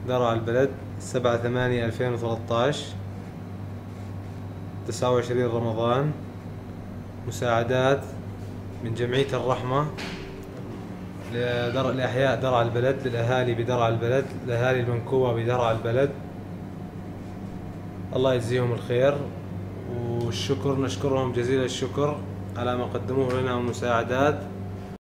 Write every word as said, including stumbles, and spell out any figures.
درع البلد، سبعة ثمانية ألفين وثلاثطعش، تسعة وعشرين رمضان. مساعدات من جمعية الرحمة لدرع لأحياء درع البلد، للأهالي بدرع البلد، الأهالي المنكوبة بدرع البلد. الله يجزيهم الخير والشكر، نشكرهم جزيل الشكر على ما قدموه لنا من مساعدات.